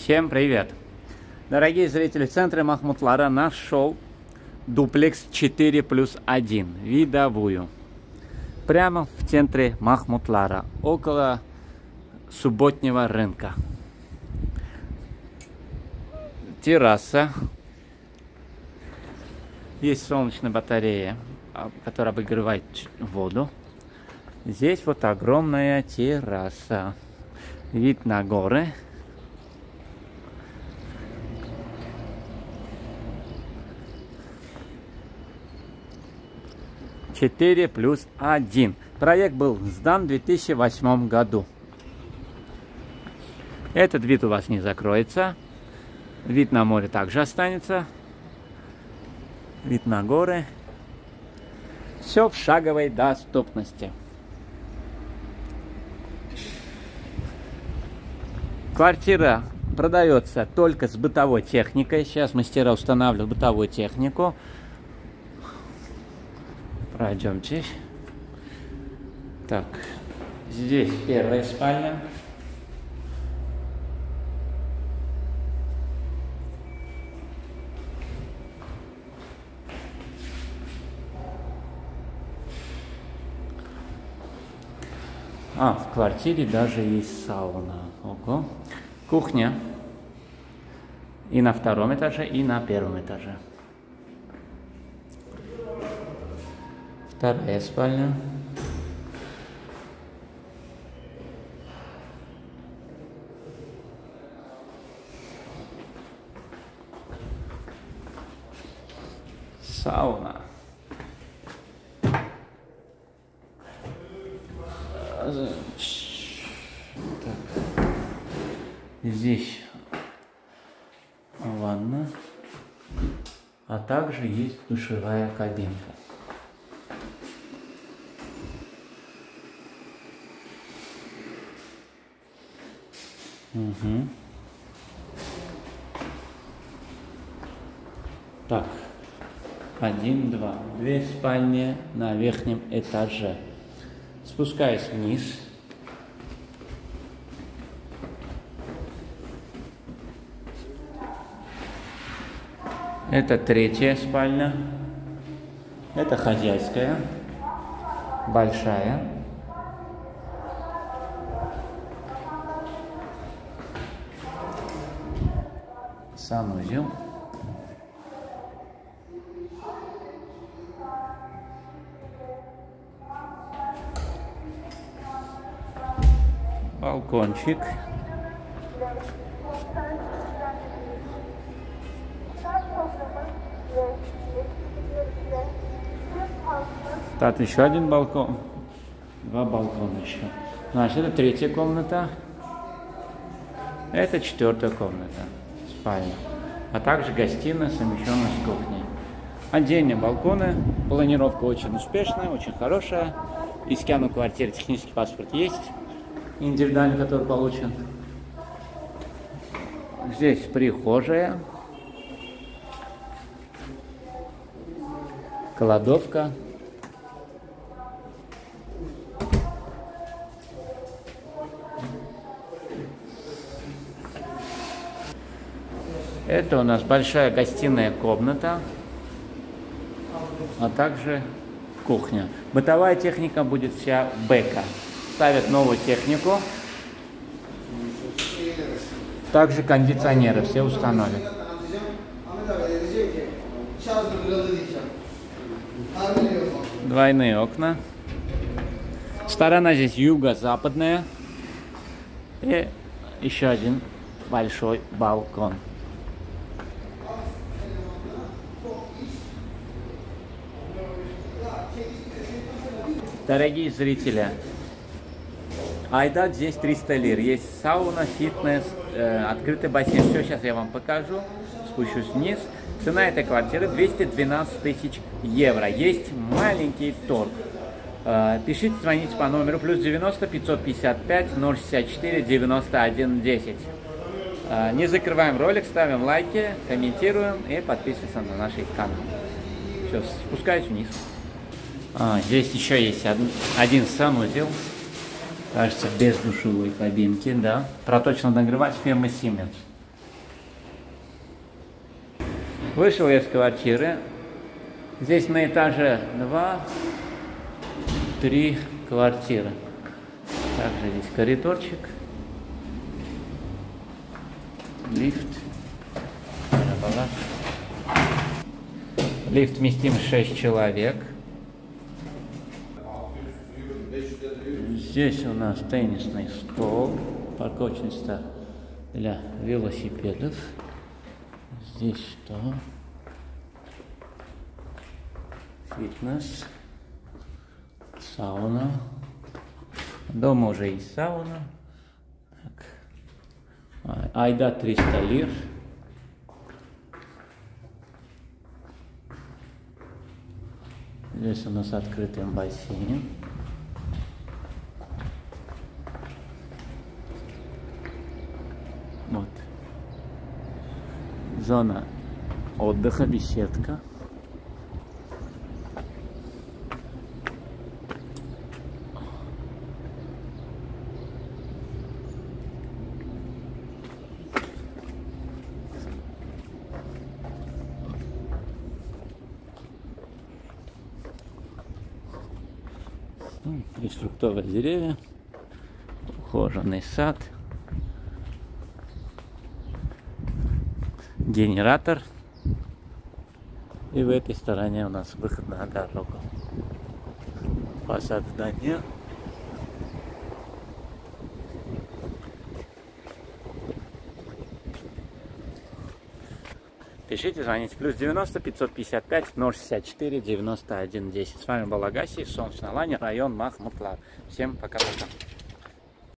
Всем привет! Дорогие зрители, в центре Махмутлара нашел дуплекс 4+1, видовую. Прямо в центре Махмутлара, около субботнего рынка. Терраса. Есть солнечная батарея, которая обогревает воду. Здесь вот огромная терраса. Вид на горы. «4+1». Проект был сдан в 2008 году. Этот вид у вас не закроется. Вид на море также останется. Вид на горы. Все в шаговой доступности. Квартира продается только с бытовой техникой. Сейчас мастера устанавливают бытовую технику. Пройдемте. Так, здесь первая спальня. В квартире даже есть сауна. Ого. Кухня. И на втором этаже, и на первом этаже. Вторая спальня. Сауна. Так. Здесь ванна, а также есть душевая кабинка. Угу. Так, 1, 2, 2 спальни на верхнем этаже. Спускаясь вниз. Это третья спальня. Это хозяйская, большая. Санузел. Балкончик. Так, еще один балкон. 2 балкона еще. Значит, это третья комната. Это 4-я комната. Спальня. А также гостиная, совмещенная с кухней. Отдельные балконы. Планировка очень успешная, очень хорошая. И скяну квартиры, технический паспорт есть. Индивидуальный, который получен. Здесь прихожая. Кладовка. Это у нас большая гостиная комната, а также кухня. Бытовая техника будет вся Бека. Ставят новую технику. Также кондиционеры все установят. Двойные окна. Сторона здесь юго-западная. И еще один большой балкон. Дорогие зрители, Айдат здесь 300 лир. Есть сауна, фитнес, открытый бассейн. Все, сейчас я вам покажу. Спущусь вниз. Цена этой квартиры 212 тысяч евро. Есть маленький торг. Пишите, звоните по номеру +90 555 064 91 10. Не закрываем ролик, ставим лайки, комментируем и подписываемся на наш канал. Все, спускаюсь вниз. Здесь еще есть один санузел. Кажется, без душевой кабинки, да. Проточно нагревать фирмы Siemens. Вышел я из квартиры. Здесь на этаже 2, 3 квартиры. Также здесь коридорчик. Лифт. Лифт вместим 6 человек. Здесь у нас теннисный стол, парковочное место для велосипедов. Здесь что? Фитнес, сауна. Дома уже есть сауна. Так. Айда 300 лир. Здесь у нас открытый бассейн. Вот. Зона отдыха, беседка. Здесь фруктовые деревья, ухоженный сад, генератор, и в этой стороне у нас выход на дорогу. Фасад здания. Пишите, звоните. Плюс 90 555 064 91 10. С вами был Агаси, Солнечный Лайнер, район Махмутлар. Всем пока-пока.